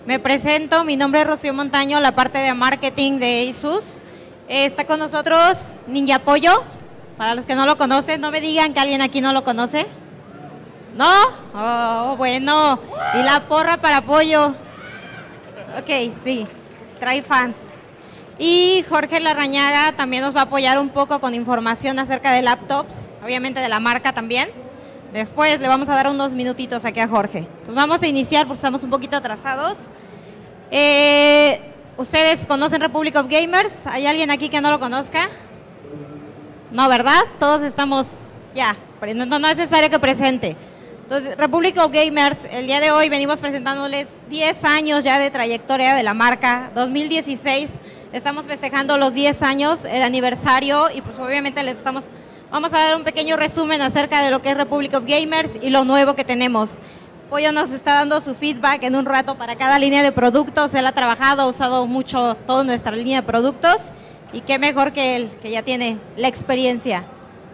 Me presento, mi nombre es Rocío Montaño, la parte de marketing de ASUS. Está con nosotros Ninja Pollo, para los que no lo conocen, no me digan que alguien aquí no lo conoce. ¿No? Oh, bueno. Y la porra para Pollo. Ok, sí, trae fans. Y Jorge Larrañaga también nos va a apoyar un poco con información acerca de laptops, obviamente de la marca también. Después le vamos a dar unos minutitos aquí a Jorge. Entonces vamos a iniciar porque estamos un poquito atrasados. ¿Ustedes conocen Republic of Gamers? ¿Hay alguien aquí que no lo conozca? No, ¿verdad? Todos estamos ya, no es necesario que presente. Entonces, Republic of Gamers, el día de hoy venimos presentándoles 10 años ya de trayectoria de la marca. 2016, estamos festejando los 10 años, el aniversario, y pues obviamente vamos a dar un pequeño resumen acerca de lo que es Republic of Gamers y lo nuevo que tenemos. Pollo nos está dando su feedback en un rato para cada línea de productos. Él ha trabajado, ha usado mucho toda nuestra línea de productos y qué mejor que él, que ya tiene la experiencia.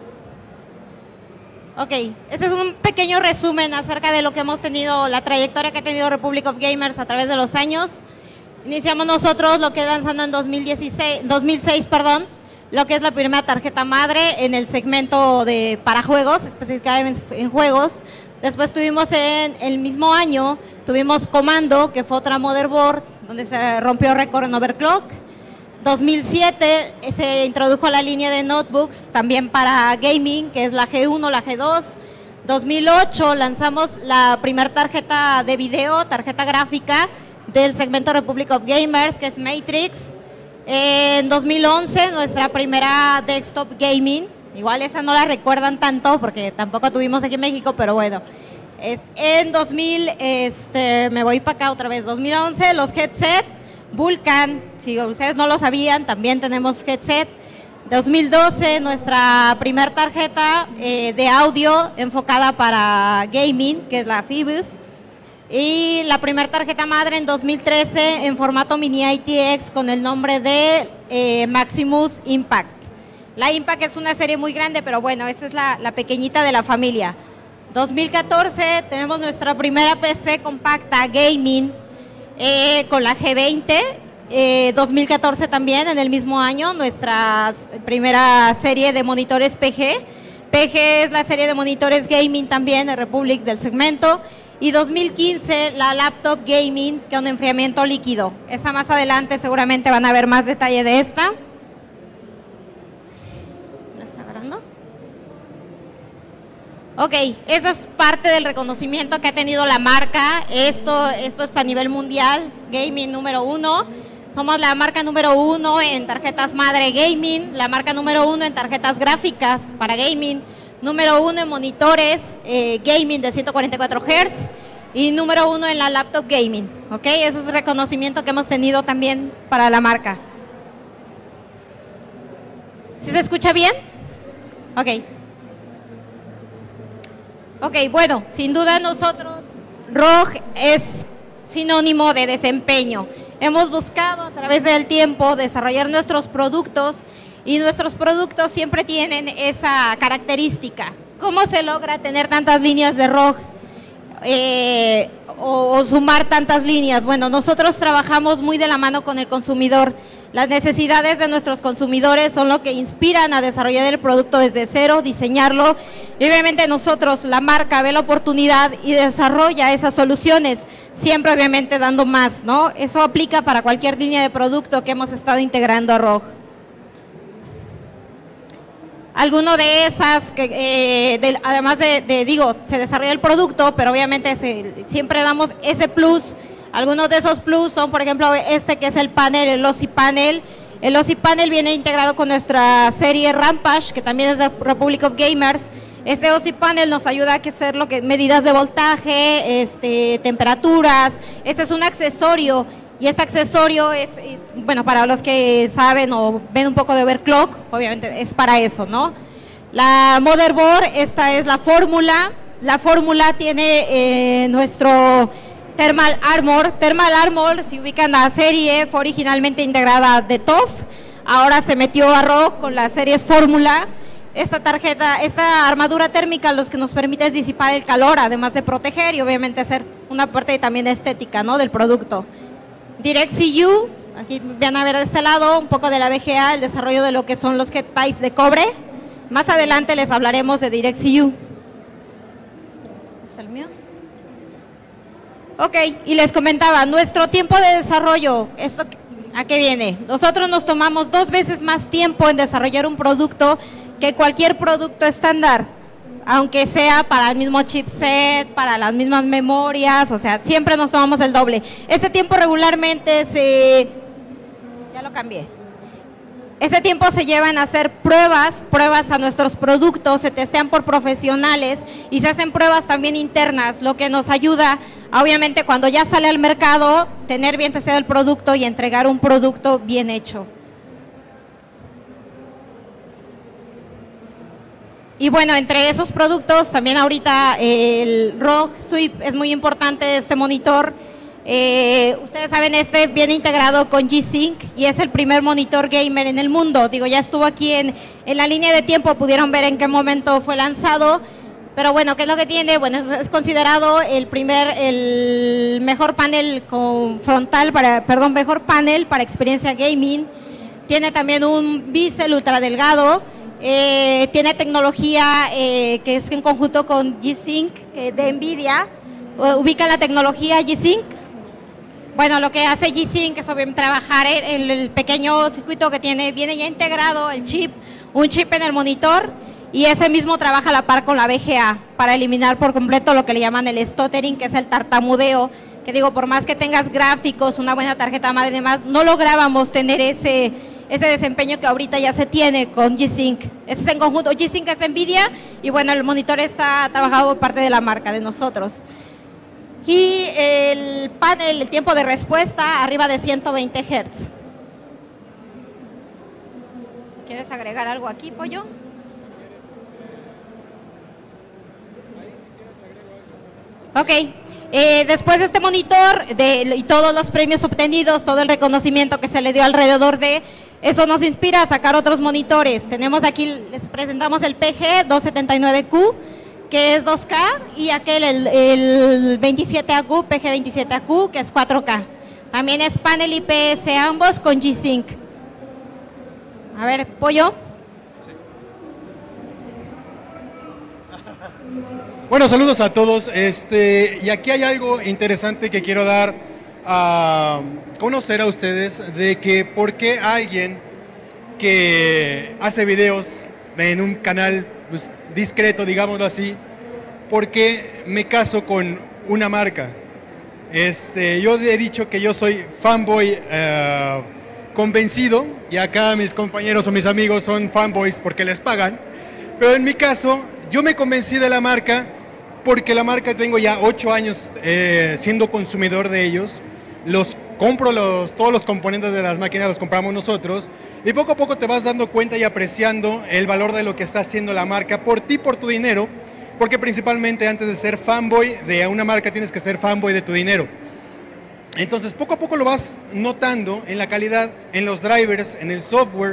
Ok, este es un pequeño resumen acerca de lo que hemos tenido, la trayectoria que ha tenido Republic of Gamers a través de los años. Iniciamos nosotros lo que lanzando en 2006, lo que es la primera tarjeta madre en el segmento para juegos, específicamente en juegos. Después tuvimos en el mismo año, tuvimos Commando, que fue otra motherboard, donde se rompió récord en overclock. 2007 se introdujo la línea de notebooks, también para gaming, que es la G1, la G2. 2008 lanzamos la primera tarjeta de video, tarjeta gráfica, del segmento Republic of Gamers, que es Matrix. En 2011 nuestra primera desktop gaming, igual esa no la recuerdan tanto porque tampoco tuvimos aquí en México, pero bueno. En 2000, me voy para acá otra vez, 2011 los headset, Vulcan, si ustedes no lo sabían, también tenemos headset. 2012 nuestra primera tarjeta de audio enfocada para gaming, que es la Phoebus. Y la primera tarjeta madre en 2013 en formato mini ITX con el nombre de Maximus Impact. La Impact es una serie muy grande, pero bueno, esta es la pequeñita de la familia. 2014 tenemos nuestra primera PC compacta gaming con la G20. 2014 también, en el mismo año, nuestra primera serie de monitores PG. PG es la serie de monitores gaming también de Republic del segmento. Y 2015 la laptop gaming con enfriamiento líquido. Esa más adelante seguramente van a ver más detalle de esta. ¿La está agarrando? Ok, eso es parte del reconocimiento que ha tenido la marca. Esto es a nivel mundial, gaming número 1. Somos la marca número 1 en tarjetas madre gaming, la marca número 1 en tarjetas gráficas para gaming, número 1 en monitores gaming de 144 Hz y número 1 en la laptop gaming. ¿Ok? Eso es el reconocimiento que hemos tenido también para la marca. ¿Sí se escucha bien? Ok. Ok, bueno, sin duda nosotros, ROG es sinónimo de desempeño. Hemos buscado a través del tiempo desarrollar nuestros productos y nuestros productos siempre tienen esa característica. ¿Cómo se logra tener tantas líneas de ROG o sumar tantas líneas? Bueno, nosotros trabajamos muy de la mano con el consumidor. Las necesidades de nuestros consumidores son lo que inspiran a desarrollar el producto desde cero, diseñarlo. Y obviamente nosotros, la marca, ve la oportunidad y desarrolla esas soluciones, siempre obviamente dando más, ¿no? Eso aplica para cualquier línea de producto que hemos estado integrando a ROG. Alguno de esas, además se desarrolla el producto, pero obviamente siempre damos ese plus. Algunos de esos plus son, por ejemplo, que es el panel, el OSI Panel. El OSI Panel viene integrado con nuestra serie Rampage, que también es de Republic of Gamers. Este OSI Panel nos ayuda a hacer medidas de voltaje, temperaturas. Este es un accesorio y este accesorio es, bueno, para los que saben o ven un poco de overclock, obviamente es para eso, ¿no? La motherboard, esta es la fórmula. La fórmula tiene nuestro Thermal Armor. Thermal Armor, si ubican la serie, fue originalmente integrada de TOF, ahora se metió a ROG con las series Fórmula. Esta armadura térmica lo que nos permite es disipar el calor, además de proteger y obviamente hacer una parte también estética, ¿no?, del producto. DirectCU, aquí van a ver de este lado un poco de la VGA, el desarrollo de lo que son los head pipes de cobre. Más adelante les hablaremos de DirectCU. ¿Es el mío? Ok, y les comentaba, nuestro tiempo de desarrollo, ¿esto a qué viene? Nosotros nos tomamos 2 veces más tiempo en desarrollar un producto que cualquier producto estándar, aunque sea para el mismo chipset, para las mismas memorias, o sea, siempre nos tomamos el doble. Este tiempo regularmente ya lo cambié. Ese tiempo se lleva en hacer pruebas a nuestros productos, se testean por profesionales y se hacen pruebas también internas, lo que nos ayuda, obviamente, cuando ya sale al mercado, tener bien testeado el producto y entregar un producto bien hecho. Y bueno, entre esos productos, también ahorita el ROG Sweep es muy importante, este monitor. Ustedes saben, este viene integrado con G-Sync y es el primer monitor gamer en el mundo. Digo, ya estuvo aquí en la línea de tiempo, pudieron ver en qué momento fue lanzado. Pero bueno, ¿qué es lo que tiene? Bueno, es considerado el mejor panel mejor panel para experiencia gaming. Tiene también un bisel ultra delgado. Tiene tecnología que es en conjunto con G-Sync de NVIDIA. Ubica la tecnología G-Sync. Bueno, lo que hace G-Sync es trabajar en el pequeño circuito que tiene, viene ya integrado el chip, un chip en el monitor, y ese mismo trabaja a la par con la VGA para eliminar por completo lo que le llaman el stuttering, que es el tartamudeo, que digo, por más que tengas gráficos, una buena tarjeta madre y demás, no lográbamos tener ese desempeño que ahorita ya se tiene con G-Sync. Ese es en conjunto, G-Sync es NVIDIA, y bueno, el monitor está trabajado por parte de la marca, de nosotros. Y el panel, el tiempo de respuesta, arriba de 120 Hz. ¿Quieres agregar algo aquí, Pollo? Ok. Después de este monitor y todos los premios obtenidos, todo el reconocimiento que se le dio alrededor de eso, nos inspira a sacar otros monitores. Tenemos aquí, les presentamos el PG 279Q, que es 2K, y aquel, el 27AQ, PG27AQ, que es 4K. También es panel IPS ambos con G-Sync. A ver, Pollo. Bueno, saludos a todos. Y aquí hay algo interesante que quiero dar a conocer a ustedes, de que por qué alguien que hace videos en un canal pues, discreto, digámoslo así, ¿por qué me caso con una marca? Yo he dicho que yo soy fanboy convencido, y acá mis compañeros o mis amigos son fanboys porque les pagan, pero en mi caso yo me convencí de la marca porque la marca, tengo ya 8 años siendo consumidor de ellos, compro todos los componentes de las máquinas, los compramos nosotros, y poco a poco te vas dando cuenta y apreciando el valor de lo que está haciendo la marca por ti, por tu dinero, porque principalmente antes de ser fanboy de una marca tienes que ser fanboy de tu dinero. Entonces poco a poco lo vas notando en la calidad, en los drivers, en el software,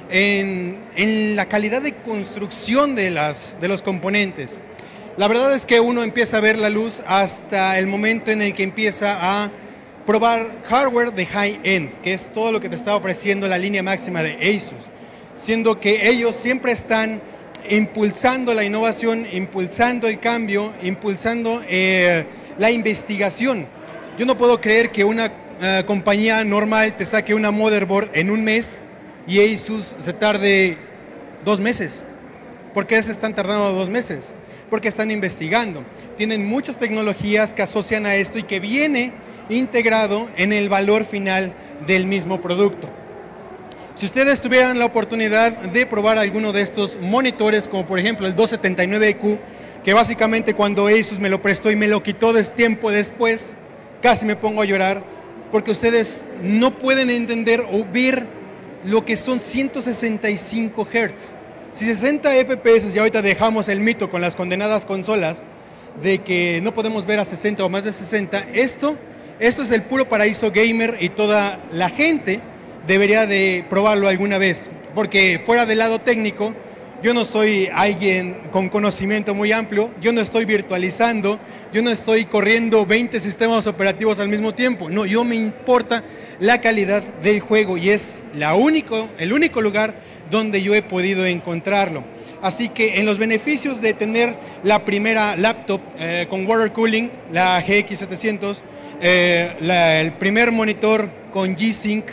en la calidad de construcción de los componentes. La verdad es que uno empieza a ver la luz hasta el momento en el que empieza a probar hardware de high-end, que es todo lo que te está ofreciendo la línea máxima de Asus, siendo que ellos siempre están impulsando la innovación, impulsando el cambio, impulsando la investigación. Yo no puedo creer que una compañía normal te saque una motherboard en un mes y Asus se tarde 2 meses. ¿Por qué se están tardando 2 meses? Porque están investigando. Tienen muchas tecnologías que asocian a esto y que viene integrado en el valor final del mismo producto. Si ustedes tuvieran la oportunidad de probar alguno de estos monitores, como por ejemplo el 279Q, que básicamente cuando Asus me lo prestó y me lo quitó tiempo después, casi me pongo a llorar, porque ustedes no pueden entender o ver lo que son 165 Hz. Si 60 FPS, y ahorita dejamos el mito con las condenadas consolas, de que no podemos ver a 60 o más de 60, esto es el puro paraíso gamer, y toda la gente debería de probarlo alguna vez, porque fuera del lado técnico, yo no soy alguien con conocimiento muy amplio, yo no estoy virtualizando, yo no estoy corriendo 20 sistemas operativos al mismo tiempo. No, yo me importa la calidad del juego y es el único lugar donde yo he podido encontrarlo. Así que en los beneficios de tener la primera laptop con water cooling, la GX 700, el primer monitor con G-Sync,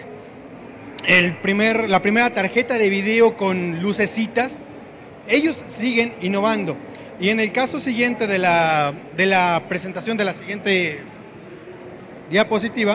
la primera tarjeta de video con lucecitas, ellos siguen innovando. Y en el caso siguiente de la presentación de la siguiente diapositiva,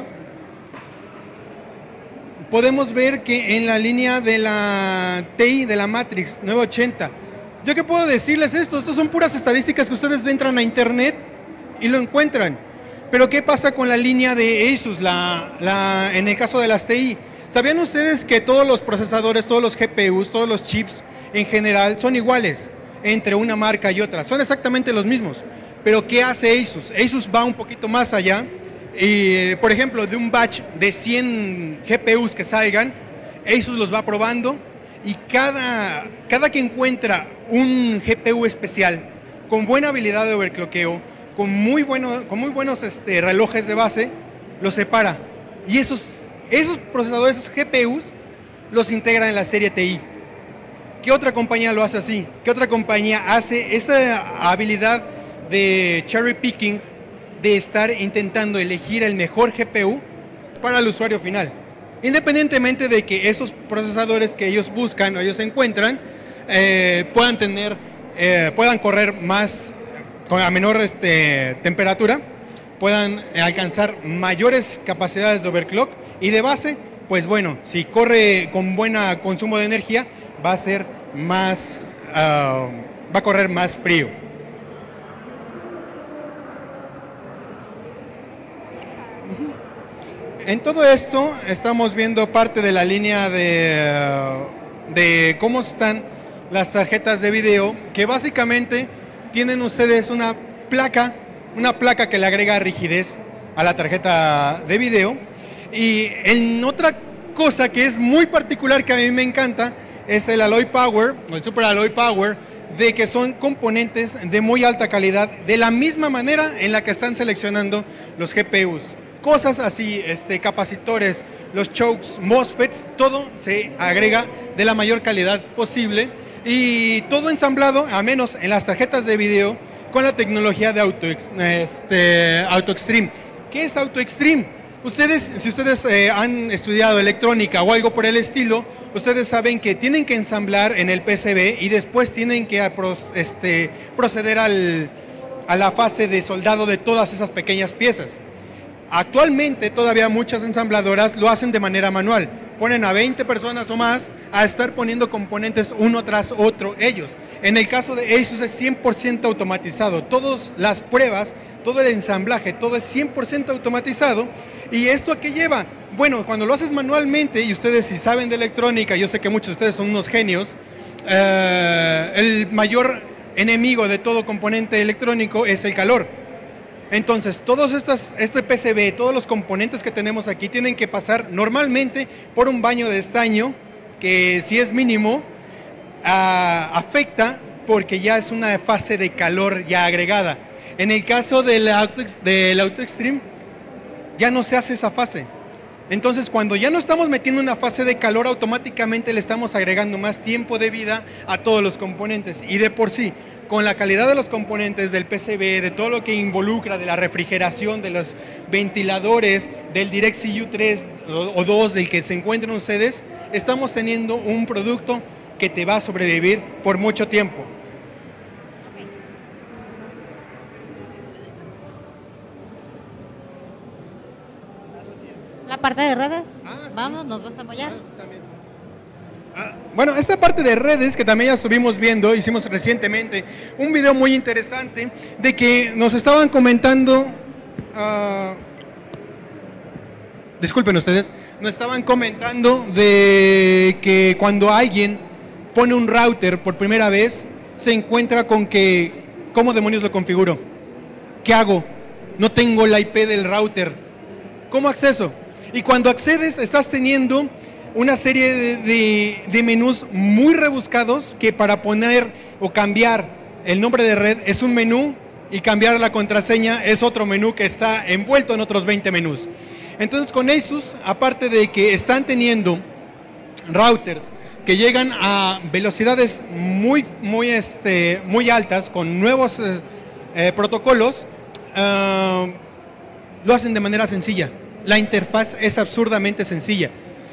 podemos ver que en la línea de la TI, de la Matrix 980, ¿yo qué puedo decirles esto? Estos son puras estadísticas que ustedes entran a internet y lo encuentran. Pero ¿qué pasa con la línea de Asus, en el caso de las TI? ¿Sabían ustedes que todos los procesadores, todos los GPUs, todos los chips en general son iguales entre una marca y otra? Son exactamente los mismos. Pero ¿qué hace Asus? Asus va un poquito más allá y, por ejemplo, de un batch de 100 GPUs que salgan, Asus los va probando y cada que encuentra un GPU especial con buena habilidad de overclockeo, con muy buenos relojes de base, los separa. Y esos procesadores, esos GPUs, los integra en la serie TI. ¿Qué otra compañía lo hace así? ¿Qué otra compañía hace esa habilidad de cherry picking, de estar intentando elegir el mejor GPU para el usuario final? Independientemente de que esos procesadores que ellos buscan o ellos encuentran puedan correr más a menor temperatura, puedan alcanzar mayores capacidades de overclock y de base, pues bueno, si corre con buen consumo de energía, va a correr más frío. En todo esto estamos viendo parte de la línea de cómo están las tarjetas de video, que básicamente tienen ustedes una placa que le agrega rigidez a la tarjeta de video. Y en otra cosa que es muy particular que a mí me encanta es el Alloy Power, o el Super Alloy Power, de que son componentes de muy alta calidad, de la misma manera en la que están seleccionando los GPUs. Cosas así, capacitores, los chokes, MOSFETs, todo se agrega de la mayor calidad posible y todo ensamblado, a menos en las tarjetas de video, con la tecnología de Auto Extreme. ¿Qué es Auto Extreme? Si ustedes han estudiado electrónica o algo por el estilo, ustedes saben que tienen que ensamblar en el PCB y después tienen que proceder a la fase de soldado de todas esas pequeñas piezas. Actualmente todavía muchas ensambladoras lo hacen de manera manual. Ponen a 20 personas o más a estar poniendo componentes uno tras otro ellos. En el caso de Asus es 100% automatizado. Todas las pruebas, todo el ensamblaje, todo es 100% automatizado. ¿Y esto a qué lleva? Bueno, cuando lo haces manualmente, y ustedes si saben de electrónica, yo sé que muchos de ustedes son unos genios, el mayor enemigo de todo componente electrónico es el calor. Entonces, este PCB, todos los componentes que tenemos aquí tienen que pasar normalmente por un baño de estaño, que si es mínimo, afecta porque ya es una fase de calor ya agregada. En el caso del Auto Extreme, ya no se hace esa fase. Entonces, cuando ya no estamos metiendo una fase de calor, automáticamente le estamos agregando más tiempo de vida a todos los componentes. Y de por sí, con la calidad de los componentes del PCB, de todo lo que involucra, de la refrigeración, de los ventiladores, del DirectCU 3 o 2, del que se encuentran ustedes, estamos teniendo un producto que te va a sobrevivir por mucho tiempo. La parte de redes, vamos, sí. ¿Nos vas a apoyar? Bueno, esta parte de redes que también ya estuvimos viendo, hicimos recientemente un video muy interesante de que nos estaban comentando, disculpen ustedes, nos estaban comentando de que cuando alguien pone un router por primera vez, se encuentra con que, ¿cómo demonios lo configuro? ¿Qué hago? No tengo la IP del router. ¿Cómo acceso? Y cuando accedes estás teniendo una serie de menús muy rebuscados que para poner o cambiar el nombre de red es un menú y cambiar la contraseña es otro menú que está envuelto en otros 20 menús. Entonces con Asus, aparte de que están teniendo routers que llegan a velocidades muy altas con nuevos protocolos, lo hacen de manera sencilla. La interfaz es absurdamente sencilla.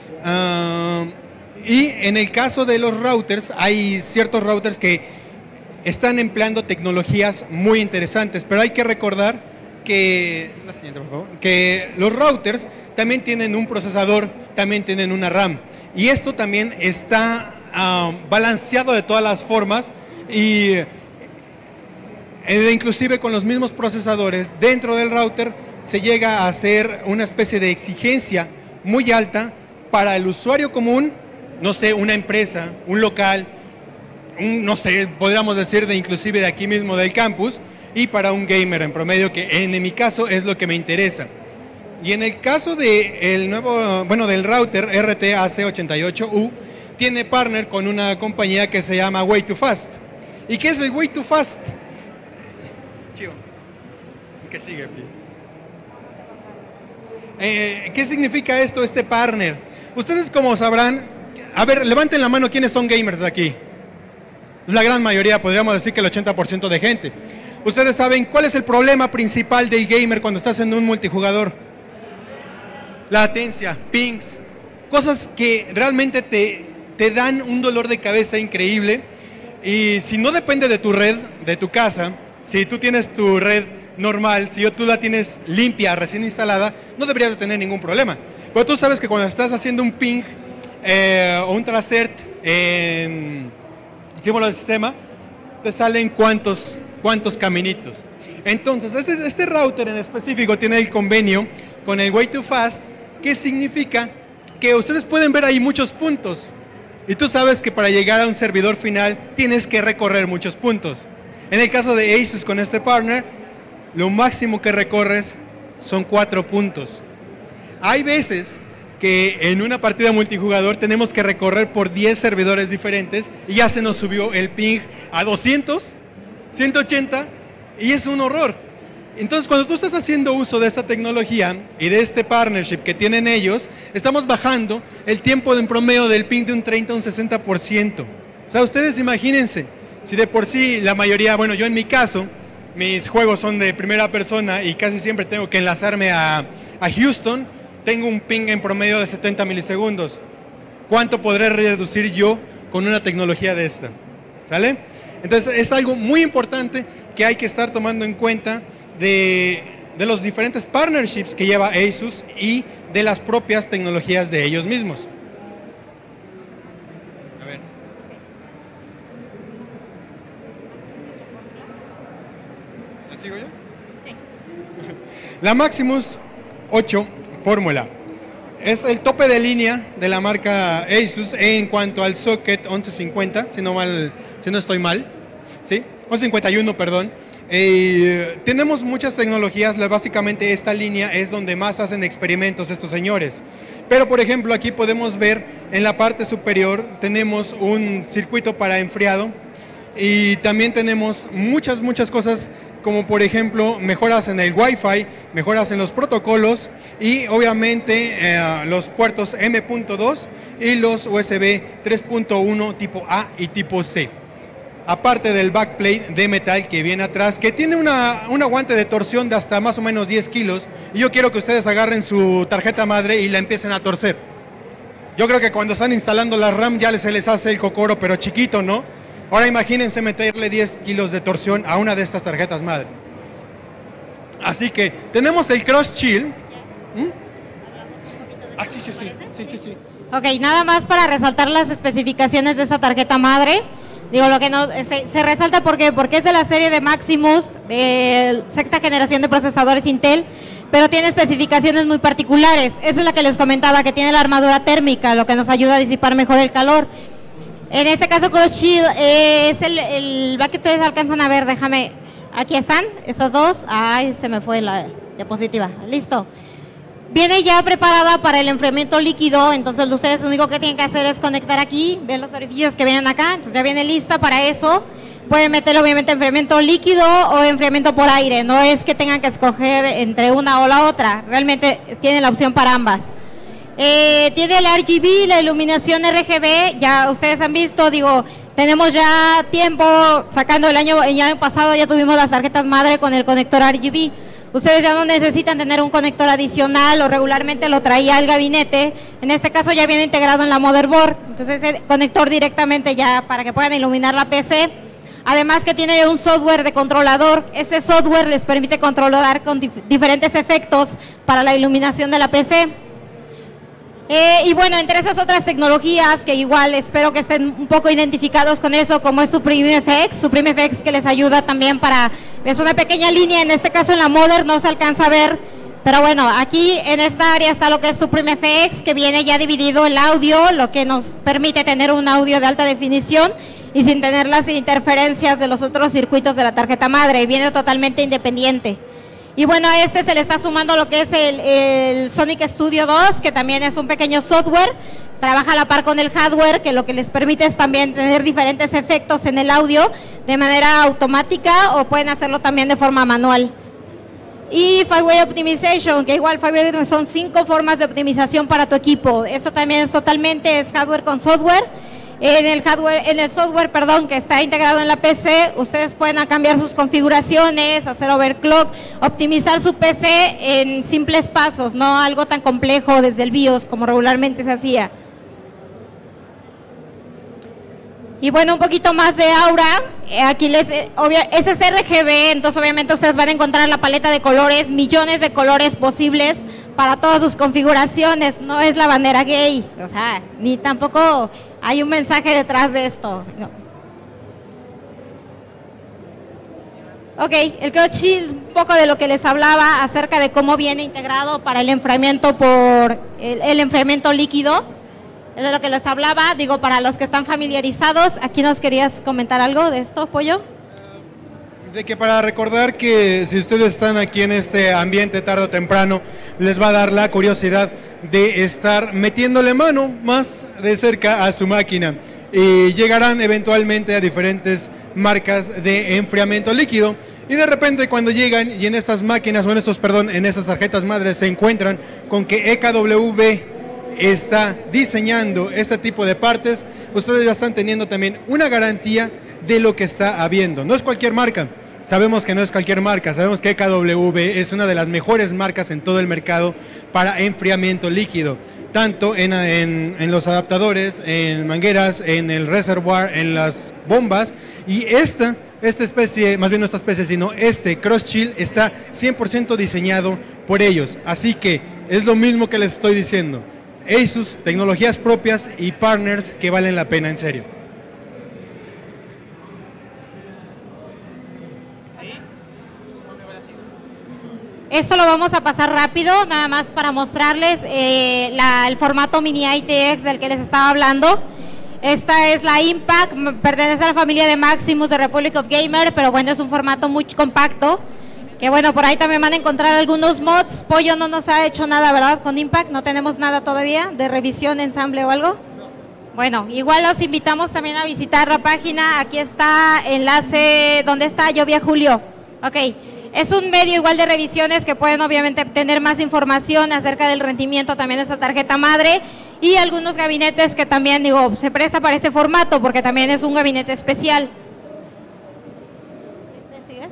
Y en el caso de los routers, hay ciertos routers que están empleando tecnologías muy interesantes, pero hay que recordar que, la siguiente, por favor, que los routers también tienen un procesador, también tienen una RAM, y esto también está balanceado de todas las formas, y inclusive con los mismos procesadores dentro del router se llega a hacer una especie de exigencia muy alta para el usuario común, no sé, una empresa, un local, no sé, podríamos decir inclusive de aquí mismo del campus, y para un gamer en promedio, que en mi caso es lo que me interesa. Y en el caso del router RT-AC88U, tiene partner con una compañía que se llama Way2Fast. ¿Y qué es el Way2Fast? Chivo, ¿qué sigue? ¿Qué significa esto, este partner? Ustedes como sabrán, a ver, levanten la mano quiénes son gamers de aquí. La gran mayoría, podríamos decir que el 80% de gente. Ustedes saben cuál es el problema principal del gamer cuando estás en un multijugador. Latencia, pings, cosas que realmente te dan un dolor de cabeza increíble. Y si no depende de tu red, de tu casa, si tú tienes tu red normal, si tú la tienes limpia, recién instalada, no deberías de tener ningún problema. Pero tú sabes que cuando estás haciendo un ping o un tracert en símbolo del sistema, te salen cuántos caminitos. Entonces, este router en específico tiene el convenio con el Way2Fast, que significa que ustedes pueden ver ahí muchos puntos. Y tú sabes que para llegar a un servidor final tienes que recorrer muchos puntos. En el caso de Asus con este partner, lo máximo que recorres son 4 puntos. Hay veces que en una partida multijugador tenemos que recorrer por 10 servidores diferentes y ya se nos subió el ping a 200, 180 y es un horror. Entonces cuando tú estás haciendo uso de esta tecnología y de este partnership que tienen ellos, estamos bajando el tiempo en promedio del ping de un 30 a un 60%. O sea, ustedes imagínense, si de por sí la mayoría, bueno, yo en mi caso, mis juegos son de primera persona y casi siempre tengo que enlazarme a Houston, tengo un ping en promedio de 70 milisegundos. ¿Cuánto podré reducir yo con una tecnología de esta? ¿Sale? Entonces es algo muy importante que hay que estar tomando en cuenta de los diferentes partnerships que lleva Asus y de las propias tecnologías de ellos mismos. A ver. ¿La sigo yo? Sí. La Maximus 8 Fórmula es el tope de línea de la marca Asus en cuanto al socket 1150, si no estoy mal, ¿sí? 1151, perdón. Tenemos muchas tecnologías, básicamente esta línea es donde más hacen experimentos estos señores. Pero por ejemplo aquí podemos ver en la parte superior tenemos un circuito para enfriado y también tenemos muchas cosas como por ejemplo mejoras en el Wi-Fi, mejoras en los protocolos y obviamente los puertos M.2 y los USB 3.1 tipo A y tipo C. Aparte del backplate de metal que viene atrás, que tiene un aguante de torsión de hasta más o menos 10 kilos. Y yo quiero que ustedes agarren su tarjeta madre y la empiecen a torcer. Yo creo que cuando están instalando la RAM ya se les hace el cocoro, pero chiquito, ¿no? Ahora imagínense meterle 10 kilos de torsión a una de estas tarjetas madre. Así que tenemos el Cross Chill. Ah, sí. Ok, nada más para resaltar las especificaciones de esa tarjeta madre. Digo, lo que no se resalta porque es de la serie de Maximus, de sexta generación de procesadores Intel, pero tiene especificaciones muy particulares. Esa es la que les comentaba, que tiene la armadura térmica, lo que nos ayuda a disipar mejor el calor. En este caso, Cross Shield es el que ustedes alcanzan a ver, aquí están, estos dos. Ay, se me fue la diapositiva, listo. Viene ya preparada para el enfriamiento líquido, entonces ustedes lo único que tienen que hacer es conectar aquí, ven los orificios que vienen acá, entonces ya viene lista para eso. Pueden meter obviamente enfriamiento líquido o enfriamiento por aire, no es que tengan que escoger entre una o la otra, realmente tienen la opción para ambas. Tiene el RGB, la iluminación RGB, ya ustedes han visto, digo, tenemos ya tiempo sacando el año pasado, ya tuvimos las tarjetas madre con el conector RGB. Ustedes ya no necesitan tener un conector adicional o regularmente lo traía al gabinete. En este caso ya viene integrado en la motherboard. Entonces el conector directamente ya para que puedan iluminar la PC. Además que tiene un software de controlador. Ese software les permite controlar con diferentes efectos para la iluminación de la PC. Y bueno, entre esas otras tecnologías que igual espero que estén un poco identificados con eso, como es Supreme FX que les ayuda también para, es una pequeña línea, en este caso en la Mother no se alcanza a ver, pero bueno, aquí en esta área está lo que es Supreme FX, que viene ya dividido el audio, lo que nos permite tener un audio de alta definición y sin tener las interferencias de los otros circuitos de la tarjeta madre, viene totalmente independiente. Y bueno, a este se le está sumando lo que es el Sonic Studio 2, que también es un pequeño software, trabaja a la par con el hardware, que lo que les permite es también tener diferentes efectos en el audio de manera automática o pueden hacerlo también de forma manual. Y Five-Way Optimization, que igual Five-Way son 5 formas de optimización para tu equipo. Eso también es totalmente hardware con software. En el software, que está integrado en la PC, ustedes pueden cambiar sus configuraciones, hacer overclock, optimizar su PC en simples pasos, no algo tan complejo desde el BIOS como regularmente se hacía. Y bueno, un poquito más de Aura, aquí ese es RGB, entonces obviamente ustedes van a encontrar la paleta de colores, millones de colores posibles para todas sus configuraciones, no es la bandera gay, o sea, ni tampoco hay un mensaje detrás de esto. No. Ok, el Cross Shield, un poco de lo que les hablaba acerca de cómo viene integrado para el enfriamiento por el enfriamiento líquido, es de lo que les hablaba, digo, para los que están familiarizados, ¿aquí nos querías comentar algo de esto, Pollo? De que para recordar que si ustedes están aquí en este ambiente tarde o temprano, les va a dar la curiosidad de estar metiéndole mano más de cerca a su máquina y llegarán eventualmente a diferentes marcas de enfriamiento líquido y de repente cuando llegan y en estas máquinas o en esas tarjetas madres se encuentran con que EKW está diseñando este tipo de partes, ustedes ya están teniendo también una garantía de lo que está habiendo. No es cualquier marca. Sabemos que no es cualquier marca, sabemos que EKW es una de las mejores marcas en todo el mercado para enfriamiento líquido, tanto en los adaptadores, en mangueras, en el reservoir, en las bombas, y esta especie, más bien no esta especie, sino este Cross Shield está 100% diseñado por ellos, así que es lo mismo que les estoy diciendo, Asus, tecnologías propias y partners que valen la pena en serio. Esto lo vamos a pasar rápido, nada más para mostrarles el formato mini ITX del que les estaba hablando. Esta es la Impact, pertenece a la familia de Maximus de Republic of Gamer, pero bueno, es un formato muy compacto. Que bueno, por ahí también van a encontrar algunos mods. Pollo no nos ha hecho nada, ¿verdad? Con Impact, no tenemos nada todavía de revisión, ensamble o algo. Bueno, igual los invitamos también a visitar la página. Aquí está enlace, ¿dónde está? Llovia Julio. Ok. Es un medio igual de revisiones que pueden obviamente obtener más información acerca del rendimiento también de esa tarjeta madre y algunos gabinetes que también, digo, se presta para este formato porque también es un gabinete especial. ¿Sigues?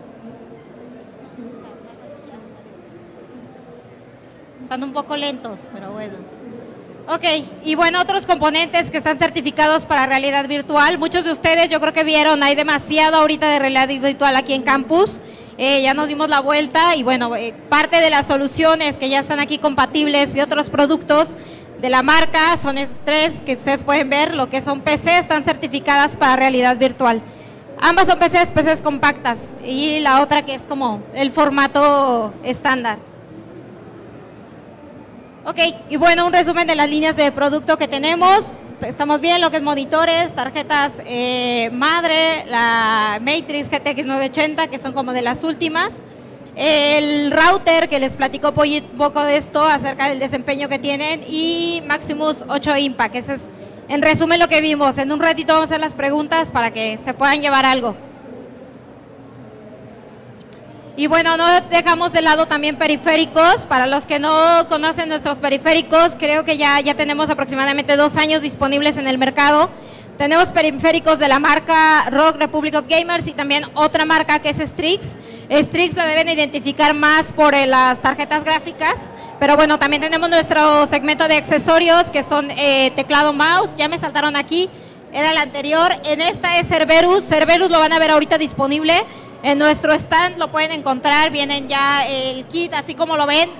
Están un poco lentos, pero bueno. Ok, y bueno, otros componentes que están certificados para realidad virtual. Muchos de ustedes yo creo que vieron, hay demasiado ahorita de realidad virtual aquí en campus. Ya nos dimos la vuelta y bueno, parte de las soluciones que ya están aquí compatibles y otros productos de la marca son tres que ustedes pueden ver, lo que son PC, están certificadas para realidad virtual. Ambas son PCs compactas y la otra que es como el formato estándar. Ok, y bueno, un resumen de las líneas de producto que tenemos. Estamos bien, lo que es monitores, tarjetas madre, la Matrix GTX 980, que son como de las últimas. el router que les platicó un poco de esto acerca del desempeño que tienen y Maximus 8 Impact. Ese es en resumen lo que vimos. En un ratito vamos a hacer las preguntas para que se puedan llevar algo. Y bueno, no dejamos de lado también periféricos. Para los que no conocen nuestros periféricos, creo que ya tenemos aproximadamente 2 años disponibles en el mercado. Tenemos periféricos de la marca ROG Republic of Gamers y también otra marca que es Strix. Strix la deben identificar más por las tarjetas gráficas, pero bueno, también tenemos nuestro segmento de accesorios que son teclado, mouse. Ya me saltaron aquí, era el anterior. En esta es Cerberus. Cerberus lo van a ver ahorita disponible en nuestro stand, lo pueden encontrar. Vienen ya el kit así como lo ven,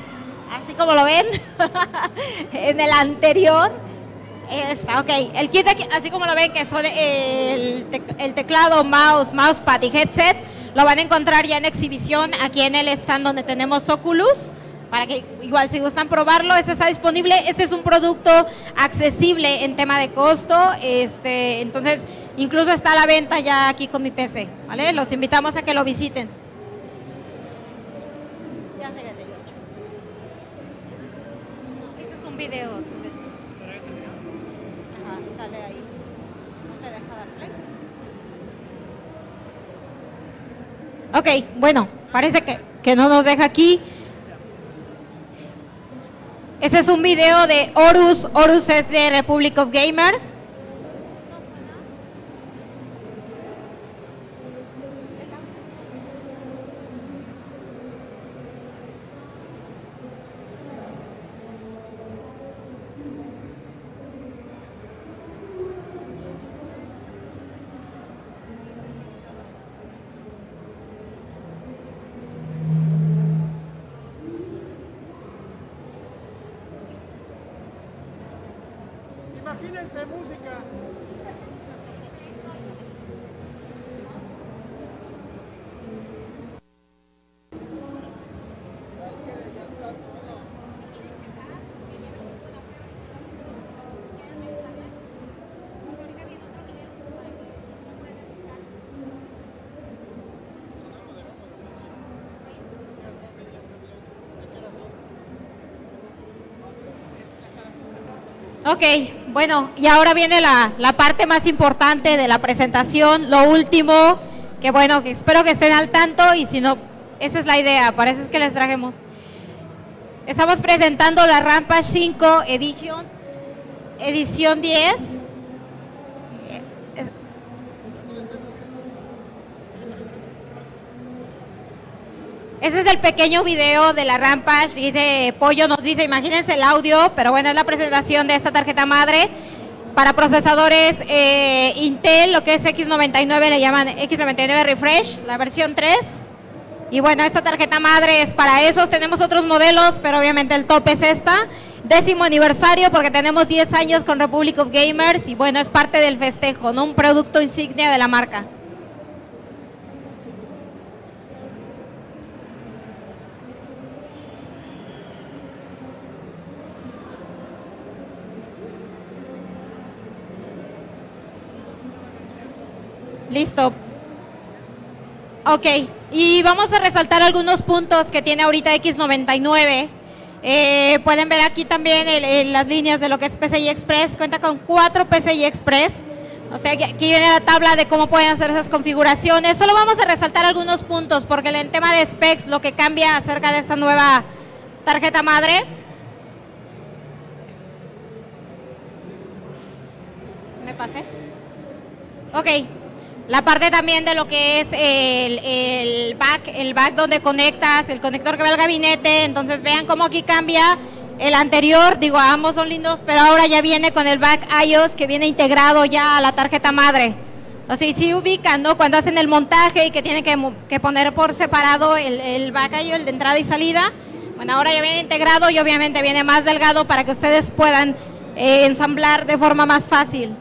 en el anterior. Ok, el kit aquí, así como lo ven, que son el teclado, mousepad y headset, lo van a encontrar ya en exhibición aquí en el stand donde tenemos Oculus, para que igual si gustan probarlo, este está disponible. Este es un producto accesible en tema de costo, entonces incluso está a la venta ya aquí con mi PC, ¿vale? Los invitamos a que lo visiten. Ya síguete, George. No, ese es un video. Dale ahí, no te deja dar play. Ok, bueno, parece que no nos deja aquí. Ese es un video de Horus. Horus es de Republic of Gamers. Imagínense música. Ok, bueno, y ahora viene la parte más importante de la presentación, lo último, que bueno, que espero que estén al tanto y si no, esa es la idea, para eso es que les trajimos. Estamos presentando la Rampage 5 edición 10. Ese es el pequeño video de la Rampage. Dice Pollo, nos dice, imagínense el audio, pero bueno, es la presentación de esta tarjeta madre para procesadores Intel, lo que es X99, le llaman X99 Refresh, la versión 3. Y bueno, esta tarjeta madre es para esos. Tenemos otros modelos, pero obviamente el top es esta. 10º aniversario porque tenemos 10 años con Republic of Gamers y bueno, es parte del festejo, ¿no? Un producto insignia de la marca. Listo. Ok, y vamos a resaltar algunos puntos que tiene ahorita X99. Pueden ver aquí también las líneas de lo que es PCI Express. Cuenta con 4 PCI Express. O sea, aquí viene la tabla de cómo pueden hacer esas configuraciones. Solo vamos a resaltar algunos puntos, porque en el tema de specs, lo que cambia acerca de esta nueva tarjeta madre. ¿Me pasé? Ok. La parte también de lo que es el back donde conectas, el conector que va al gabinete. Entonces vean cómo aquí cambia el anterior. Digo, ambos son lindos, pero ahora ya viene con el back iOS que viene integrado ya a la tarjeta madre. Entonces sí ubican, ¿no? Cuando hacen el montaje y que tienen que poner por separado el back iOS, el de entrada y salida. Bueno, ahora ya viene integrado y obviamente viene más delgado para que ustedes puedan ensamblar de forma más fácil.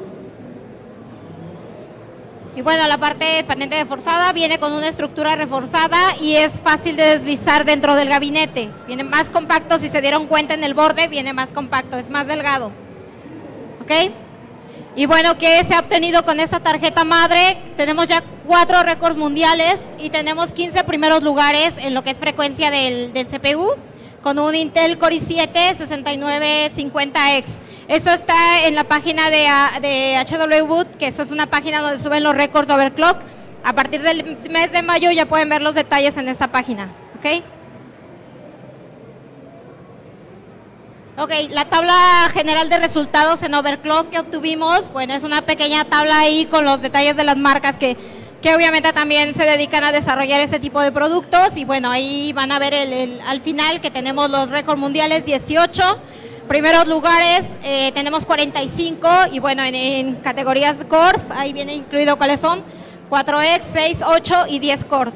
Y bueno, la parte pendiente reforzada viene con una estructura reforzada y es fácil de deslizar dentro del gabinete. Viene más compacto, si se dieron cuenta en el borde, viene más compacto, es más delgado. ¿Ok? Y bueno, ¿qué se ha obtenido con esta tarjeta madre? Tenemos ya 4 récords mundiales y tenemos 15 primeros lugares en lo que es frecuencia del CPU, con un Intel Core i7 6950X. Eso está en la página de HWBoot, que eso es una página donde suben los récords de overclock. A partir del mes de mayo ya pueden ver los detalles en esta página. ¿Ok? Ok, la tabla general de resultados en overclock que obtuvimos, bueno, es una pequeña tabla ahí con los detalles de las marcas que obviamente también se dedican a desarrollar este tipo de productos. Y bueno, ahí van a ver al final que tenemos los récords mundiales 18, primeros lugares tenemos 45 y bueno, en categorías cores, ahí viene incluido cuáles son, 4X, 6, 8 y 10 cores.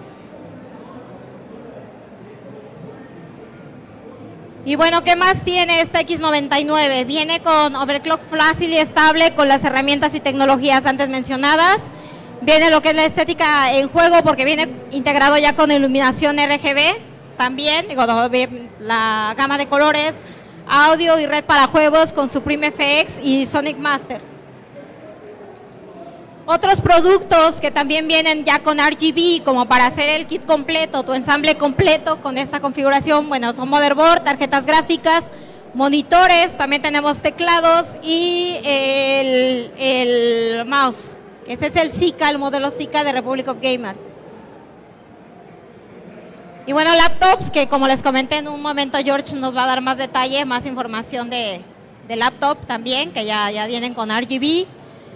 Y bueno, ¿qué más tiene esta X99? Viene con overclock fácil y estable con las herramientas y tecnologías antes mencionadas. Viene lo que es la estética en juego porque viene integrado ya con iluminación RGB también, digo, la gama de colores, audio y red para juegos con Supreme FX y Sonic Master. Otros productos que también vienen ya con RGB, como para hacer el kit completo, tu ensamble completo con esta configuración, bueno, son motherboard, tarjetas gráficas, monitores, también tenemos teclados y el mouse. Ese es el Zika, el modelo Zika de Republic of Gamers. Y bueno, laptops, que como les comenté en un momento, George nos va a dar más detalle, más información de laptop también, que ya vienen con RGB.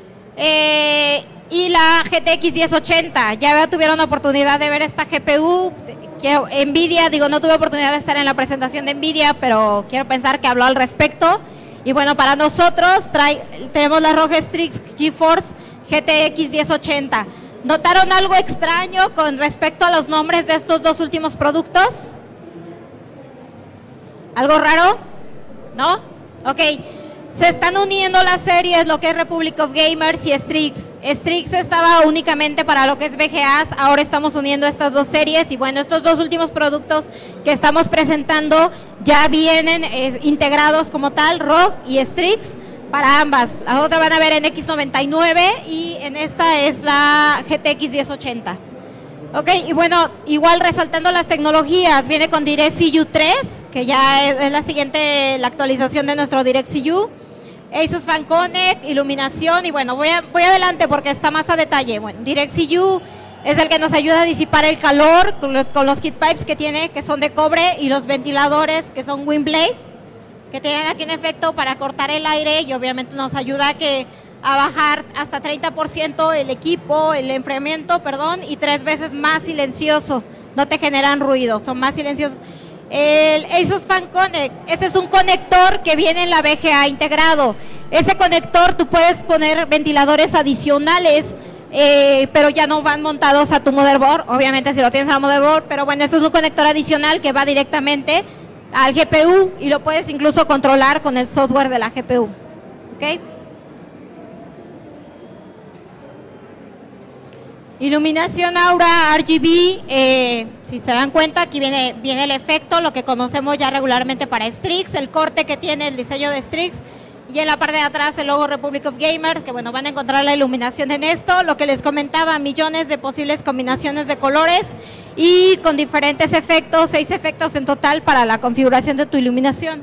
Y la GTX 1080, ya tuvieron la oportunidad de ver esta GPU. Nvidia, no tuve oportunidad de estar en la presentación de Nvidia, pero quiero pensar que habló al respecto. Y bueno, para nosotros tenemos la ROG Strix GeForce GTX 1080. ¿Notaron algo extraño con respecto a los nombres de estos dos últimos productos? ¿Algo raro? ¿No? Ok. Se están uniendo las series, lo que es Republic of Gamers y Strix. Strix estaba únicamente para lo que es VGAs, ahora estamos uniendo estas dos series y bueno, estos dos últimos productos que estamos presentando ya vienen integrados como tal, ROG y Strix, para ambas. Las otras van a ver en X99 y en esta es la GTX 1080. Ok, y bueno, igual resaltando las tecnologías, viene con DirectCU 3, que ya es la siguiente, la actualización de nuestro DirectCU. Asus Fan Connect, iluminación y bueno, voy adelante porque está más a detalle. Bueno, DirectCU es el que nos ayuda a disipar el calor con los heat pipes que tiene, que son de cobre, y los ventiladores que son Windblade, que tienen aquí un efecto para cortar el aire y obviamente nos ayuda a bajar hasta 30% el equipo, el enfriamiento, perdón, y 3 veces más silencioso, no te generan ruido, son más silenciosos. El Asus Fan Connect, ese es un conector que viene en la VGA integrado. Ese conector tú puedes poner ventiladores adicionales, pero ya no van montados a tu motherboard, obviamente si lo tienes a la motherboard, pero bueno, este es un conector adicional que va directamente al GPU y lo puedes incluso controlar con el software de la GPU. ¿Ok? Iluminación Aura RGB, si se dan cuenta, aquí viene el efecto, lo que conocemos ya regularmente para Strix, el corte que tiene el diseño de Strix, y en la parte de atrás el logo Republic of Gamers, que bueno, van a encontrar la iluminación en esto, lo que les comentaba, millones de posibles combinaciones de colores y con diferentes efectos, 6 efectos en total para la configuración de tu iluminación.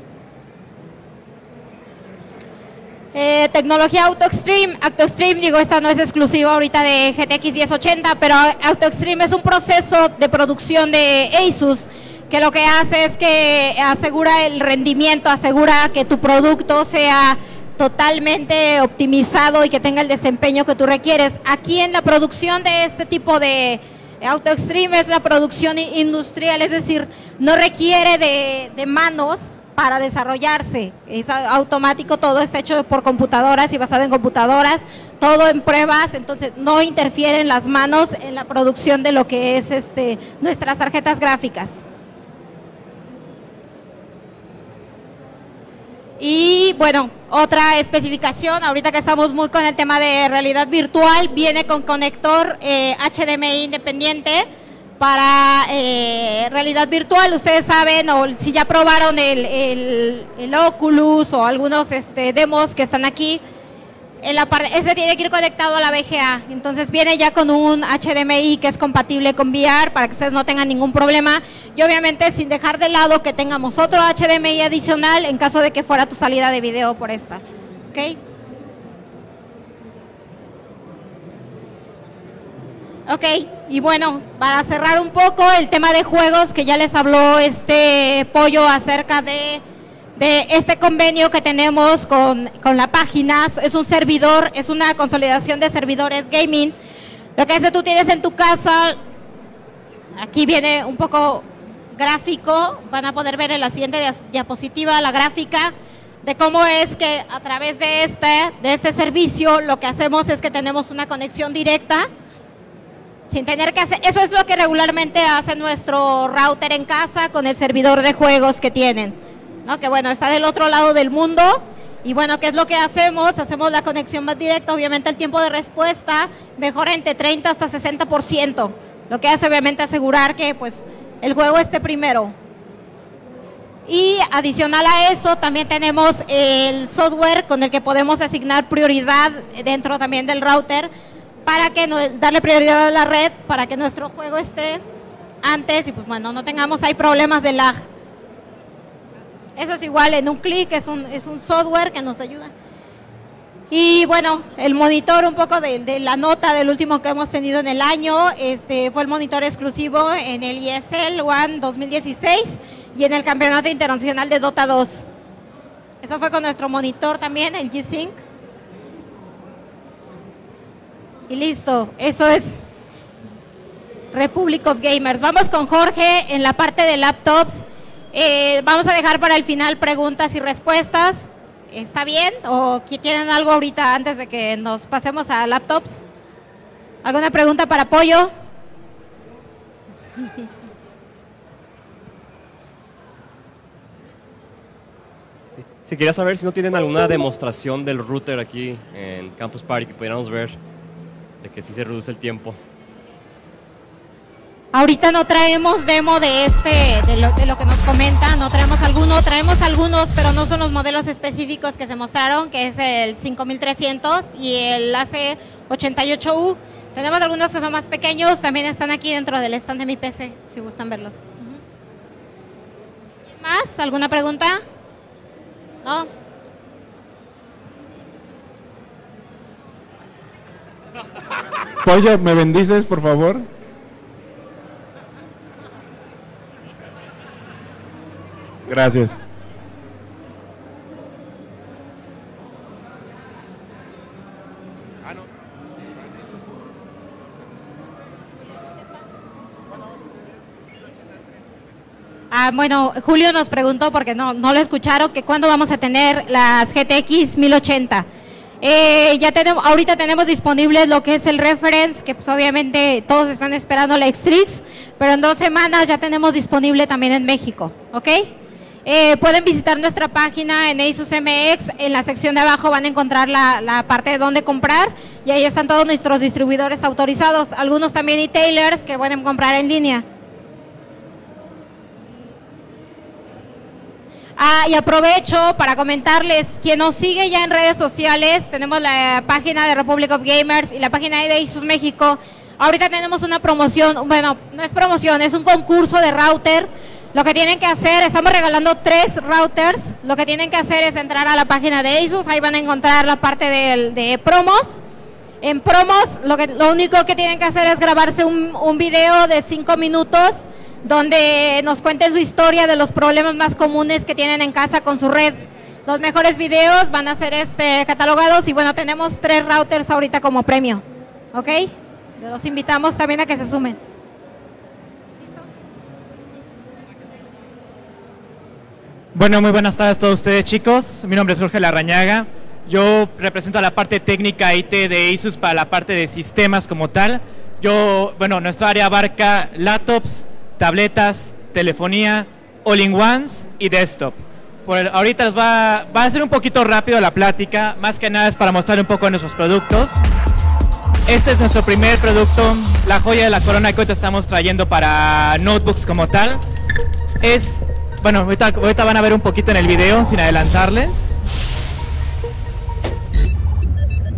Tecnología AutoExtreme. AutoExtreme, esta no es exclusiva ahorita de GTX 1080, pero AutoExtreme es un proceso de producción de Asus que lo que hace es que asegura el rendimiento, asegura que tu producto sea totalmente optimizado y que tenga el desempeño que tú requieres. Aquí en la producción de este tipo de AutoExtreme es la producción industrial, es decir, no requiere de manos para desarrollarse, es automático, todo está hecho por computadoras y basado en computadoras, todo en pruebas, entonces no interfieren las manos en la producción de lo que es nuestras tarjetas gráficas. Y bueno, otra especificación, ahorita que estamos muy con el tema de realidad virtual, viene con conector HDMI independiente para realidad virtual. Ustedes saben, o si ya probaron el Oculus o algunos demos que están aquí, ese tiene que ir conectado a la VGA, entonces viene ya con un HDMI que es compatible con VR para que ustedes no tengan ningún problema y obviamente sin dejar de lado que tengamos otro HDMI adicional en caso de que fuera tu salida de video por esta, ¿ok? Ok, y bueno, para cerrar un poco el tema de juegos que ya les habló Pollo acerca de este convenio que tenemos con la página, es un servidor, es una consolidación de servidores gaming. Lo que es que tú tienes en tu casa, aquí viene un poco gráfico, van a poder ver en la siguiente diapositiva la gráfica de cómo es que a través de este servicio lo que hacemos es que tenemos una conexión directa sin tener que hacer, eso es lo que regularmente hace nuestro router en casa con el servidor de juegos que tienen, ¿no? Que bueno, está del otro lado del mundo y bueno, ¿qué es lo que hacemos? Hacemos la conexión más directa, obviamente el tiempo de respuesta mejora entre 30 hasta 60%, lo que hace obviamente asegurar que pues el juego esté primero. Y adicional a eso también tenemos el software con el que podemos asignar prioridad dentro también del router para que darle prioridad a la red para que nuestro juego esté antes y pues bueno, no tengamos ahí problemas de lag. Eso es igual en un clic, es un software que nos ayuda. Y bueno, el monitor un poco de la nota del último que hemos tenido en el año, fue el monitor exclusivo en el ESL One 2016 y en el Campeonato Internacional de Dota 2. Eso fue con nuestro monitor también, el G-Sync. Y listo, eso es Republic of Gamers. Vamos con Jorge en la parte de laptops. Vamos a dejar para el final preguntas y respuestas. ¿Está bien? ¿O tienen algo ahorita antes de que nos pasemos a laptops? ¿Alguna pregunta para Pollo? Sí, quería saber si no tienen alguna demostración del router aquí en Campus Party que pudiéramos ver, de que sí se reduce el tiempo. Ahorita no traemos demo de lo que nos comentan, no traemos algunos, pero no son los modelos específicos que se mostraron, que es el 5300 y el AC88U. Tenemos algunos que son más pequeños, también están aquí dentro del stand de mi PC, si gustan verlos. ¿Más? ¿Alguna pregunta? ¿No? Pollo, ¿me bendices, por favor? Gracias. Bueno, Julio nos preguntó, porque no lo escucharon, que cuándo vamos a tener las GTX 1080. Ahorita tenemos disponible lo que es el reference, que pues obviamente todos están esperando la X-Trix, pero en 2 semanas ya tenemos disponible también en México, ¿ok? Pueden visitar nuestra página en Asus MX, en la sección de abajo van a encontrar la parte de dónde comprar y ahí están todos nuestros distribuidores autorizados, algunos también e-tailers que pueden comprar en línea. Y aprovecho para comentarles, quien nos sigue ya en redes sociales, tenemos la página de Republic of Gamers y la página de Asus México. Ahorita tenemos una promoción, bueno, no es promoción, es un concurso de router. Lo que tienen que hacer, estamos regalando 3 routers, lo que tienen que hacer es entrar a la página de Asus, ahí van a encontrar la parte de promos. En promos, lo único que tienen que hacer es grabarse un video de 5 minutos, donde nos cuenten su historia de los problemas más comunes que tienen en casa con su red. Los mejores videos van a ser catalogados y bueno, tenemos 3 routers ahorita como premio, ¿ok? Los invitamos también a que se sumen. Bueno, muy buenas tardes a todos ustedes, chicos. Mi nombre es Jorge Larrañaga. Yo represento a la parte técnica IT de Asus para la parte de sistemas como tal. Nuestra área abarca laptops, tabletas, telefonía, all-in-ones y desktop. Ahorita va a ser un poquito rápido la plática, más que nada es para mostrar un poco de nuestros productos. Este es nuestro primer producto, la joya de la corona que ahorita estamos trayendo para notebooks como tal. Ahorita van a ver un poquito en el video, sin adelantarles.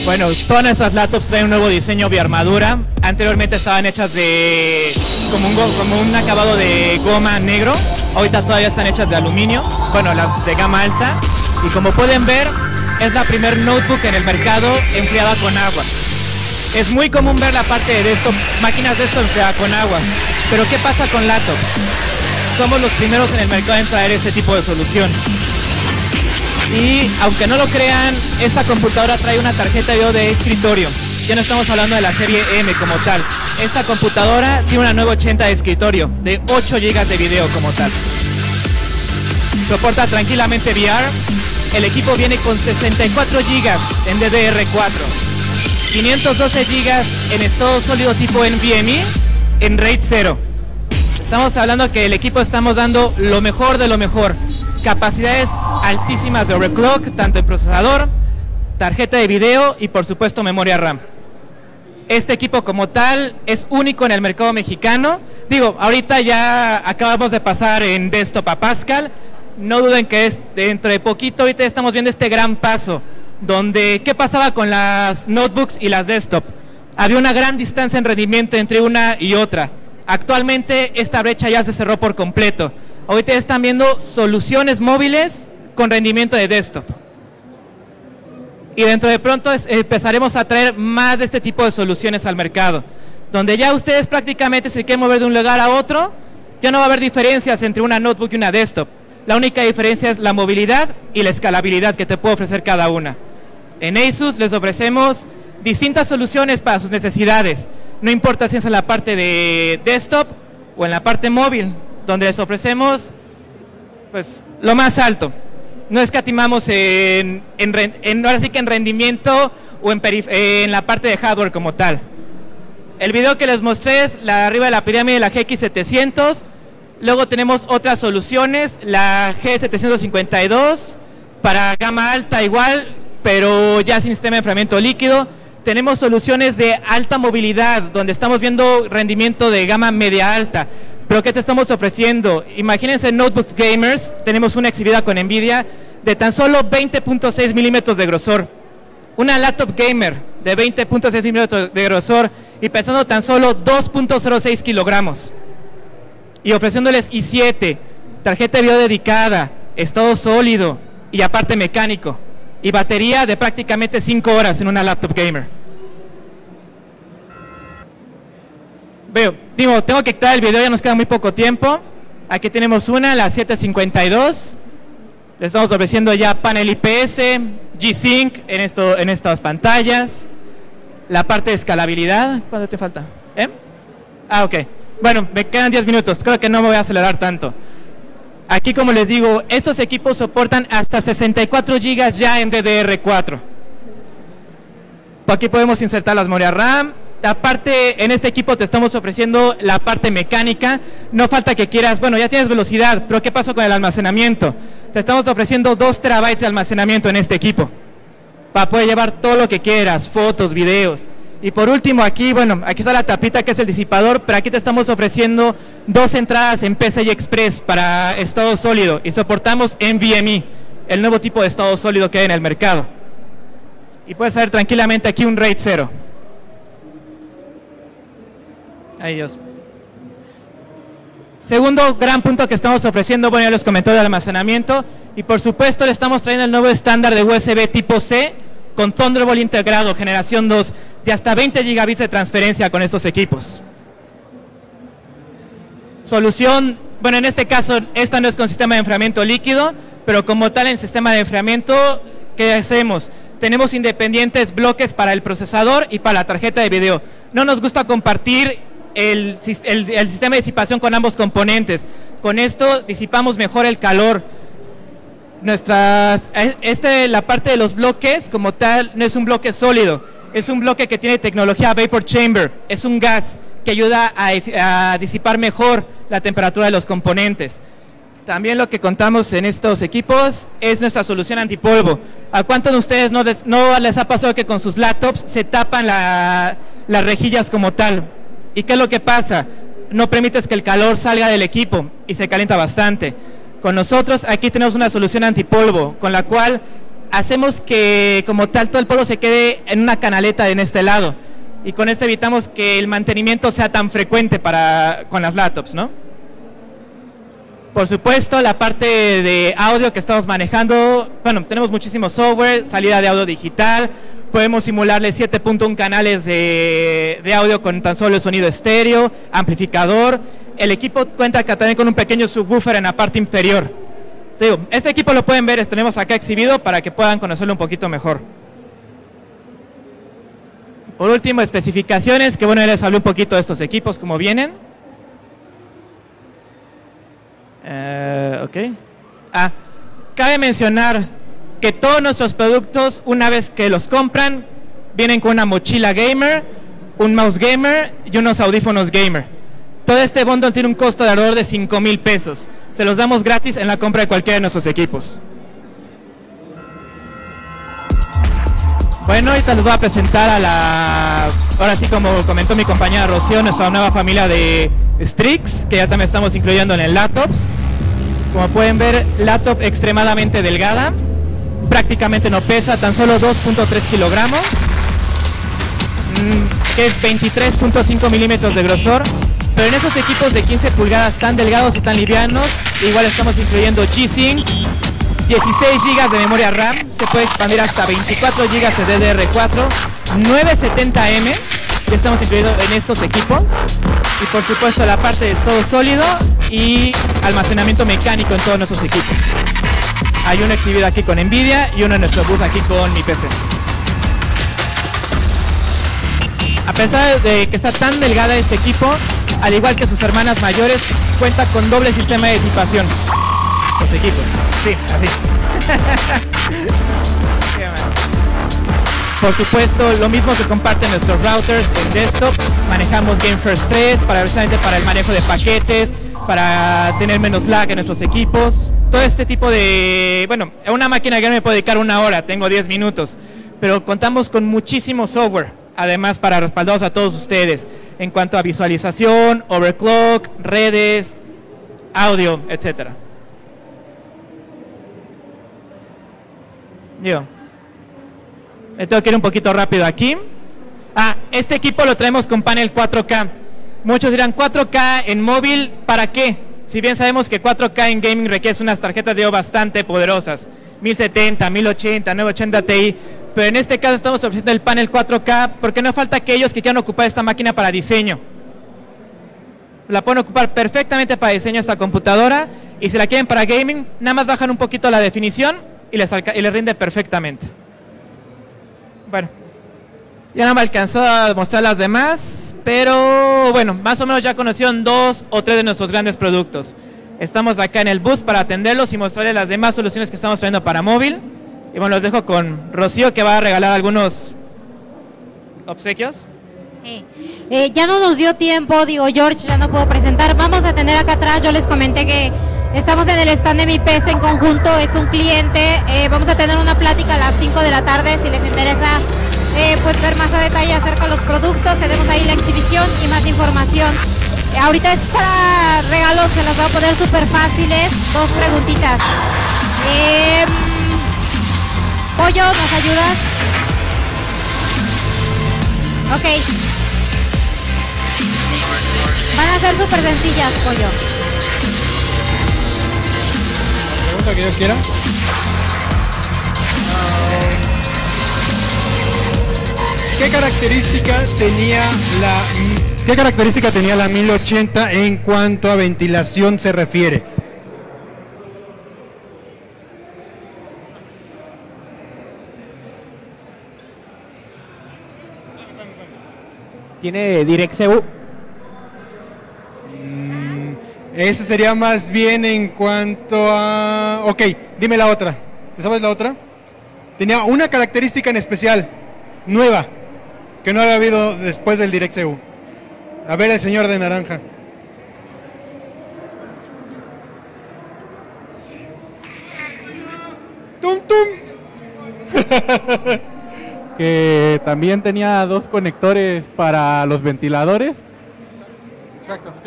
Bueno, todas nuestras laptops traen un nuevo diseño biarmadura. Anteriormente estaban hechas de como un acabado de goma negro. Ahorita todavía están hechas de aluminio, bueno, de gama alta. Y como pueden ver, es la primer notebook en el mercado enfriada con agua. Es muy común ver la parte de desktop, máquinas de esto enfriadas con agua. Pero ¿qué pasa con laptops? Somos los primeros en el mercado en traer este tipo de solución. Y aunque no lo crean, esta computadora trae una tarjeta de video de escritorio. Ya no estamos hablando de la serie M como tal. Esta computadora tiene una 980 de escritorio, de 8 GB de video como tal. Soporta tranquilamente VR. El equipo viene con 64 GB en DDR4, 512 GB en estado sólido tipo NVMe en RAID 0. Estamos hablando que el equipo estamos dando lo mejor de lo mejor. Capacidades altísimas de overclock, tanto en procesador, tarjeta de video y por supuesto memoria RAM. Este equipo como tal es único en el mercado mexicano. Digo, ahorita ya acabamos de pasar en desktop a Pascal. No duden que dentro de poquito ahorita estamos viendo este gran paso, donde ¿qué pasaba con las notebooks y las desktop? Había una gran distancia en rendimiento entre una y otra. Actualmente esta brecha ya se cerró por completo. Ahorita están viendo soluciones móviles con rendimiento de desktop. Y dentro de pronto empezaremos a traer más de este tipo de soluciones al mercado, donde ya ustedes prácticamente se quieren mover de un lugar a otro, ya no va a haber diferencias entre una notebook y una desktop. La única diferencia es la movilidad y la escalabilidad que te puede ofrecer cada una. En Asus les ofrecemos distintas soluciones para sus necesidades. No importa si es en la parte de desktop o en la parte móvil, donde les ofrecemos pues lo más alto. No escatimamos ahora sí que en rendimiento o en la parte de hardware como tal. El video que les mostré es la arriba de la pirámide de la GX700. Luego tenemos otras soluciones, la G752 para gama alta igual, pero ya sin sistema de enfriamiento líquido. Tenemos soluciones de alta movilidad, donde estamos viendo rendimiento de gama media alta. Pero ¿qué te estamos ofreciendo? Imagínense notebooks gamers, tenemos una exhibida con NVIDIA de tan solo 20.6 milímetros de grosor. Una laptop gamer de 20.6 milímetros de grosor y pesando tan solo 2.06 kilogramos. Y ofreciéndoles i7, tarjeta de video dedicada, estado sólido y aparte mecánico. Y batería de prácticamente 5 horas en una laptop gamer. Tengo que quitar el video, ya nos queda muy poco tiempo. Aquí tenemos una, la 752. Le estamos ofreciendo ya panel IPS, G-Sync en estas pantallas. La parte de escalabilidad, ¿cuánto te falta? Ok. Bueno, me quedan 10 minutos, creo que no me voy a acelerar tanto. Aquí, como les digo, estos equipos soportan hasta 64 GB ya en DDR4. Aquí podemos insertar las memorias RAM. Aparte, en este equipo te estamos ofreciendo la parte mecánica. No falta que quieras, bueno, ya tienes velocidad, pero ¿qué pasó con el almacenamiento? Te estamos ofreciendo 2 terabytes de almacenamiento en este equipo, para poder llevar todo lo que quieras, fotos, videos. Y por último aquí, bueno, aquí está la tapita que es el disipador, pero aquí te estamos ofreciendo 2 entradas en PCI Express para estado sólido y soportamos NVMe, el nuevo tipo de estado sólido que hay en el mercado. Y puedes ver tranquilamente aquí un RAID 0. Ay, Dios. Segundo gran punto que estamos ofreciendo, bueno, ya les comentó de almacenamiento y por supuesto le estamos trayendo el nuevo estándar de USB tipo C con Thunderbolt integrado, generación 2, de hasta 20 gigabits de transferencia con estos equipos. Solución, bueno, en este caso, esta no es con sistema de enfriamiento líquido, pero como tal en sistema de enfriamiento, ¿qué hacemos? Tenemos independientes bloques para el procesador y para la tarjeta de video. No nos gusta compartir el sistema de disipación con ambos componentes. Con esto disipamos mejor el calor. La parte de los bloques como tal no es un bloque sólido, es un bloque que tiene tecnología Vapor Chamber, es un gas que ayuda a disipar mejor la temperatura de los componentes. También lo que contamos en estos equipos es nuestra solución antipolvo. ¿A cuántos de ustedes no les ha pasado que con sus laptops se tapan las rejillas como tal? ¿Y qué es lo que pasa? No permites que el calor salga del equipo y se calienta bastante. Con nosotros aquí tenemos una solución antipolvo, con la cual hacemos que como tal todo el polvo se quede en una canaleta en este lado. Y con esto evitamos que el mantenimiento sea tan frecuente con las laptops, ¿no? Por supuesto, la parte de audio que estamos manejando, bueno, tenemos muchísimo software, salida de audio digital, podemos simularle 7.1 canales de audio con tan solo sonido estéreo, amplificador. El equipo cuenta también con un pequeño subwoofer en la parte inferior. Te digo, este equipo lo pueden ver, tenemos acá exhibido para que puedan conocerlo un poquito mejor. Por último, especificaciones, que bueno, ya les hablé un poquito de estos equipos, cómo vienen. Ok. Cabe mencionar que todos nuestros productos, una vez que los compran, vienen con una mochila gamer, un mouse gamer y unos audífonos gamer. Todo este bundle tiene un costo de alrededor de 5,000 pesos. Se los damos gratis en la compra de cualquiera de nuestros equipos. Bueno, ahorita les voy a presentar ahora sí, como comentó mi compañera Rocío, nuestra nueva familia de Strix, que ya también estamos incluyendo en el laptops. Como pueden ver, laptop extremadamente delgada, prácticamente no pesa, tan solo 2.3 kilogramos, que es 23.5 milímetros de grosor. Pero en esos equipos de 15 pulgadas tan delgados y tan livianos, igual estamos incluyendo G-Sync, 16 GB de memoria RAM, se puede expandir hasta 24 GB de DDR4, 970M, que estamos incluyendo en estos equipos. Y por supuesto la parte de estado sólido y almacenamiento mecánico en todos nuestros equipos. Hay uno exhibido aquí con Nvidia y uno en nuestro booth aquí con mi PC. A pesar de que está tan delgada este equipo, al igual que sus hermanas mayores, cuenta con doble sistema de disipación. Los equipos. Sí, así. Por supuesto, lo mismo que comparten nuestros routers en desktop. Manejamos GameFirst 3 precisamente para el manejo de paquetes, para tener menos lag en nuestros equipos. Todo este tipo de... Bueno, una máquina que no me puede dedicar 1 hora, tengo 10 minutos. Pero contamos con muchísimo software, además para respaldaros a todos ustedes, en cuanto a visualización, overclock, redes, audio, etcétera. Tengo que ir un poquito rápido aquí. Este equipo lo traemos con panel 4K. Muchos dirán, 4K en móvil, ¿para qué? Si bien sabemos que 4K en gaming requiere unas tarjetas de video bastante poderosas, 1070, 1080, 980 Ti, pero en este caso estamos ofreciendo el panel 4K porque no falta aquellos que quieran ocupar esta máquina para diseño. La pueden ocupar perfectamente para diseño esta computadora, y si la quieren para gaming, nada más bajan un poquito la definición y les rinde perfectamente. Bueno, ya no me alcanzó a mostrar las demás, pero bueno, más o menos ya conocieron 2 o 3 de nuestros grandes productos. Estamos acá en el booth para atenderlos y mostrarles las demás soluciones que estamos trayendo para móvil. Y bueno, los dejo con Rocío, que va a regalar algunos obsequios. Sí. Ya no nos dio tiempo, digo, George ya no puedo presentar. Vamos a tener acá atrás, yo les comenté que estamos en el stand de mi PC en conjunto, es un cliente. Vamos a tener una plática a las 5 de la tarde, si les interesa pues ver más a detalle acerca de los productos. Tenemos ahí la exhibición y más información. Ahorita es para regalos, se las voy a poner súper fáciles. 2 preguntitas. Pollo, ¿nos ayudas? Ok. Van a ser súper sencillas, Pollo. La pregunta que yo quiera. ¿Qué característica tenía la 1080 en cuanto a ventilación se refiere? Tiene DirectCU. Ese sería más bien en cuanto a... Ok, dime la otra. ¿Te sabes la otra? Tenía una característica en especial, nueva, que no había habido después del DirectCU. A ver, el señor de naranja. ¡Tum, tum! Que también tenía 2 conectores para los ventiladores. Exacto, sí.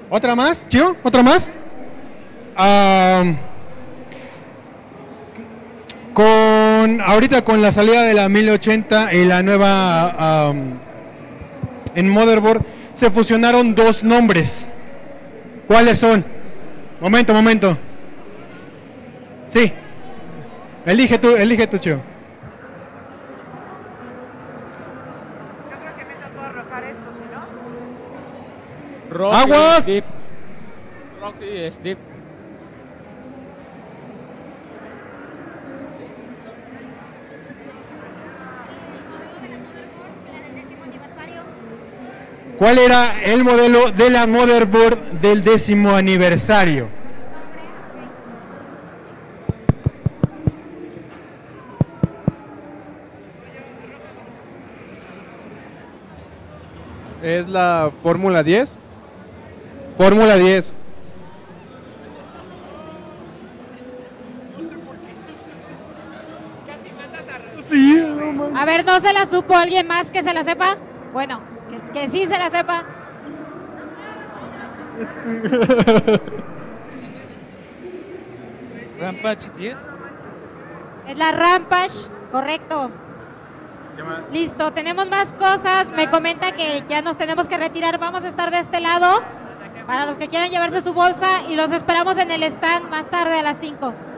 ¿Otra más, Chio? ¿Otra más? Ahorita con la salida de la 1080 y la nueva en Motherboard se fusionaron dos nombres. ¿Cuáles son? Momento. Sí. Elige tú, Chio. ¡Aguas! Rocky y Steve. ¿Cuál era el modelo de la motherboard del 10º aniversario? Es la Fórmula 10. Fórmula 10. Sí, A ver, ¿no se la supo alguien más que se la sepa? Bueno, que sí se la sepa. Rampage 10. Es la Rampage, correcto. Listo, tenemos más cosas. Me comenta que ya nos tenemos que retirar. Vamos a estar de este lado para los que quieran llevarse su bolsa y los esperamos en el stand más tarde a las 5.